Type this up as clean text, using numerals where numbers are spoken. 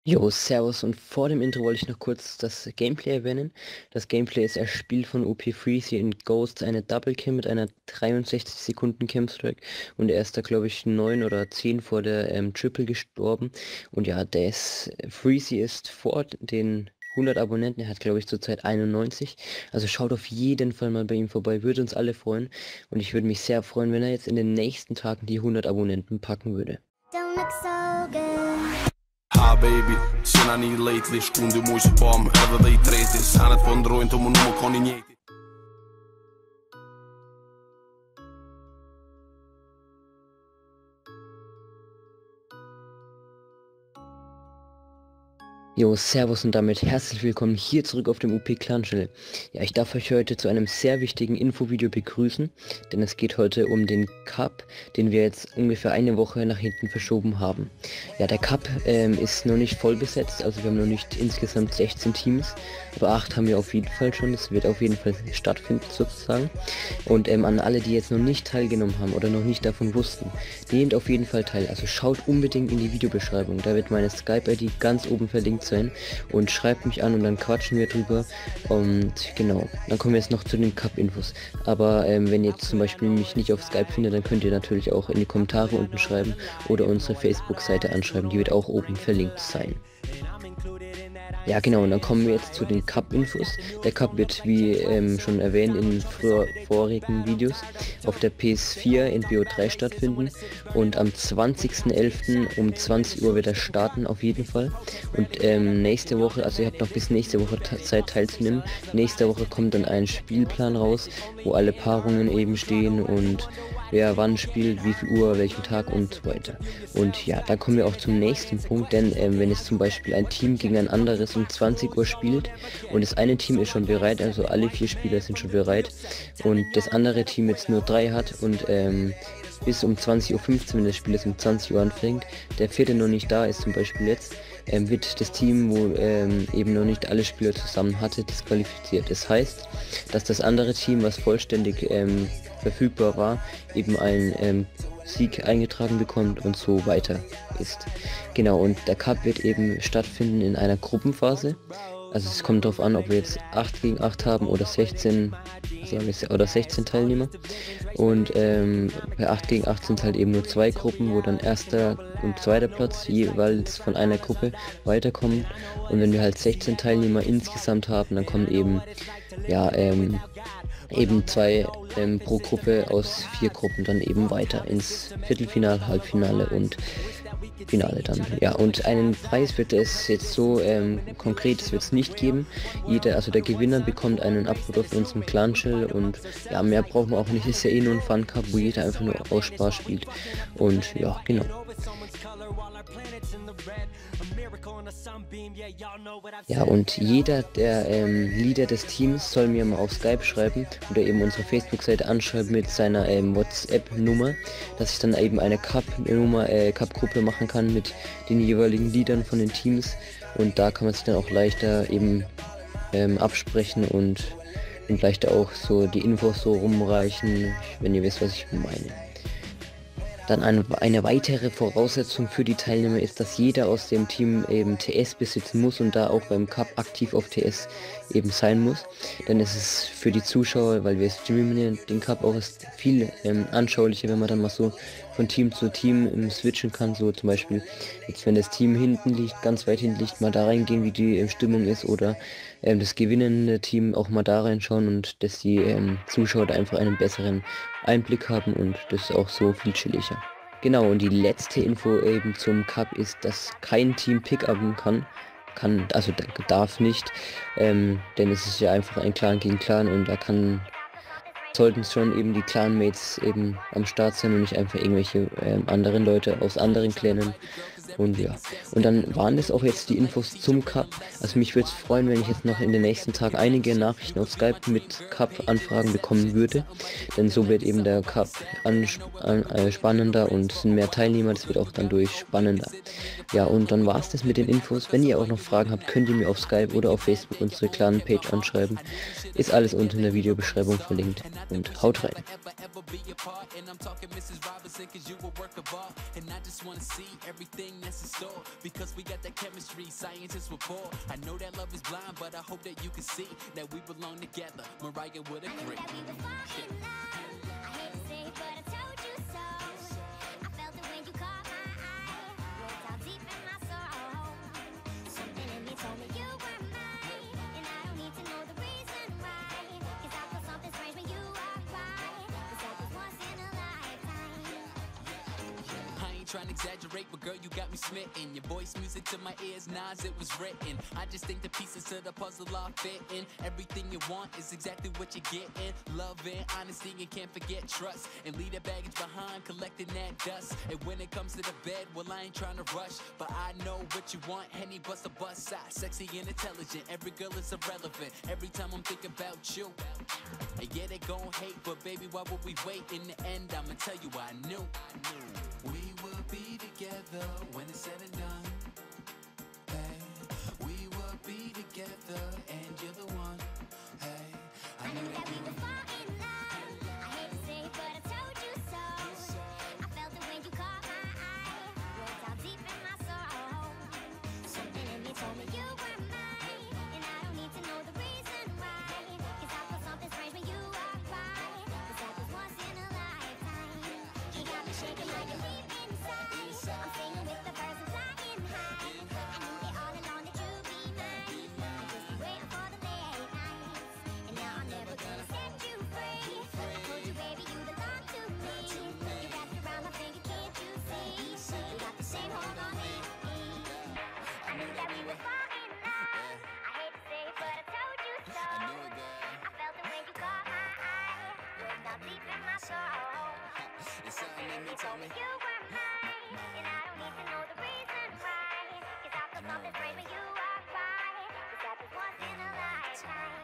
Jo, servus und vor dem Intro wollte ich noch kurz das Gameplay erwähnen. Das Gameplay ist erspielt von OP Freezy in Ghost, eine Double Kill mit einer 63 Sekunden Camstrike und er ist da glaube ich 9 oder 10 vor der Triple gestorben und ja, Freezy ist vor den 100 Abonnenten, er hat glaube ich zurzeit 91, also schaut auf jeden Fall mal bei ihm vorbei, würde uns alle freuen und ich würde mich sehr freuen, wenn er jetzt in den nächsten Tagen die 100 Abonnenten packen würde. Don't look so good. Ha baby, seen I need lately Shkundi mu që pom, edhe dhe I treti Sanet po ndrojnë të më nuk më koni njeti. Jo, servus und damit herzlich willkommen hier zurück auf dem UP Clan Channel. Ja, ich darf euch heute zu einem sehr wichtigen Infovideo begrüßen, denn es geht heute um den Cup, den wir jetzt ungefähr eine Woche nach hinten verschoben haben. Ja, der Cup ist noch nicht voll besetzt, also wir haben noch nicht insgesamt 16 Teams, aber 8 haben wir auf jeden Fall schon, es wird auf jeden Fall stattfinden sozusagen. Und an alle, die jetzt noch nicht teilgenommen haben oder noch nicht davon wussten, nehmt auf jeden Fall teil, also schaut unbedingt in die Videobeschreibung, da wird meine Skype-ID ganz oben verlinkt sein und schreibt mich an und dann quatschen wir drüber und genau, dann kommen wir jetzt noch zu den Cup-Infos. Aber wenn ihr jetzt zum Beispiel mich nicht auf Skype findet, dann könnt ihr natürlich auch in die Kommentare unten schreiben oder unsere Facebook-Seite anschreiben, die wird auch oben verlinkt sein. Ja genau, und dann kommen wir jetzt zu den Cup-Infos. Der Cup wird, wie schon erwähnt in vorigen Videos, auf der PS4 in BO3 stattfinden und am 20.11. um 20 Uhr wird er starten, auf jeden Fall. Und nächste Woche, also ihr habt noch bis nächste Woche Zeit teilzunehmen. Nächste Woche kommt dann ein Spielplan raus, wo alle Paarungen eben stehen und wer wann spielt, wie viel Uhr, welchen Tag und so weiter. Und ja, dann kommen wir auch zum nächsten Punkt, denn wenn es zum Beispiel ein Team gegen ein anderes um 20 Uhr spielt und das eine Team ist schon bereit, also alle 4 Spieler sind schon bereit und das andere Team jetzt nur 3 hat und bis um 20.15 Uhr, wenn das Spiel jetzt um 20 Uhr anfängt, der vierte noch nicht da ist zum Beispiel jetzt, wird das Team, wo eben noch nicht alle Spieler zusammen hatte, disqualifiziert. Das heißt, dass das andere Team, was vollständig verfügbar war, eben einen Sieg eingetragen bekommt und so weiter ist. Genau, und der Cup wird eben stattfinden in einer Gruppenphase. Also es kommt darauf an, ob wir jetzt 8 gegen 8 haben oder 16, oder 16 Teilnehmer. Und bei 8 gegen 8 sind halt eben nur 2 Gruppen, wo dann erster und zweiter Platz jeweils von einer Gruppe weiterkommen. Und wenn wir halt 16 Teilnehmer insgesamt haben, dann kommen eben, ja, eben 2 pro Gruppe aus 4 Gruppen dann eben weiter ins Viertelfinale, Halbfinale und Finale dann. Ja, und einen Preis wird es jetzt so konkret wird es nicht geben. Also der Gewinner bekommt einen Upload auf unserem Clan-Channel und ja, mehr brauchen wir auch nicht. Ist ja eh nur ein Fun-Cup, wo jeder einfach nur aus Spaß spielt. Und ja, genau. Ja, und jeder der Leader des Teams soll mir mal auf Skype schreiben oder eben unsere Facebook-Seite anschreiben mit seiner WhatsApp-Nummer, dass ich dann eben eine Cup-Gruppe machen kann mit den jeweiligen Leadern von den Teams und da kann man sich dann auch leichter eben absprechen und leichter auch so die Infos so rumreichen, wenn ihr wisst, was ich meine. Dann eine weitere Voraussetzung für die Teilnehmer ist, dass jeder aus dem Team eben TS besitzen muss und da auch beim Cup aktiv auf TS eben sein muss. Denn es ist für die Zuschauer, weil wir streamen den Cup auch, ist viel anschaulicher, wenn man dann mal so von Team zu Team switchen kann. So zum Beispiel, jetzt wenn das Team hinten liegt, ganz weit hinten liegt, mal da reingehen, wie die Stimmung ist oder das gewinnende Team auch mal da reinschauen und dass die Zuschauer da einfach einen besseren Einblick haben und das ist auch so viel chilliger. Genau, und die letzte Info eben zum Cup ist, dass kein Team Pick-upen also darf nicht, denn es ist ja einfach ein Clan gegen Clan und da sollten schon eben die Clanmates eben am Start sein und nicht einfach irgendwelche anderen Leute aus anderen Clanen. Und ja, und dann waren das auch jetzt die Infos zum Cup. Also mich würde es freuen, wenn ich jetzt noch in den nächsten Tagen einige Nachrichten auf Skype mit Cup-Anfragen bekommen würde. Denn so wird eben der Cup spannender und es sind mehr Teilnehmer, das wird auch dann spannender. Ja, und dann war es das mit den Infos. Wenn ihr auch noch Fragen habt, könnt ihr mir auf Skype oder auf Facebook unsere Clan-Page anschreiben. Ist alles unten in der Videobeschreibung verlinkt. Und haut rein. happiness in store. Because we got that chemistry, scientists report. I know that love is blind, but I hope that you can see that we belong together. Mariah would agree. I knew that we would fall in love. I hate to say it, but I told you so. I felt it when you caught my eye. Went down deep in my soul. Something in me told me you were mine, and I don't need to know the reason why. 'Cause I feel something strange when you walk by. 'Cause that was once in a lifetime. I ain't trying to exaggerate, but girl, you got me smitten. Your voice music to my ears, Nas, it was written. I just think the pieces to the puzzle are fitting. Everything you want is exactly what you're getting. Love and honesty, and can't forget trust. And leave that baggage behind, collecting that dust. And when it comes to the bed, well, I ain't trying to rush, but I know what you want. Henny bust a bust side, sexy and intelligent. Every girl is irrelevant. Every time I'm thinking about you. And yeah, they gon' hate, but baby, why would we wait? In the end, I'ma tell you I knew. We will be together when it's said and done. Hey, we will be together and you're the one. Hey, I knew that we would fall in love. I hate to say it, but I told you so. I felt it when you caught my eye. Went down deep in my soul. Something in me told me you were mine, and I don't need to know the reason why. 'Cause I feel something strange when you walk by. 'Cause that was once in a lifetime. You got me shaking like a leaf inside. I'm singing with the birds and flying high. I knew it all along that you'd be mine. I just be waiting for the late nights, and now I'm never gonna set you free. I told you, baby, you belong to me. You wrapped around my finger, can't you see? You got the same hold on me. I knew that we would fall in love. I hate to say it, but I told you so. I knew it, girl. I felt it when you caught my eye. Went down deep in my soul. And something in me told me You were mine, and I don't need to know the reason why. 'Cause I feel something strange when you walk by. 'Cause that was once in a lifetime.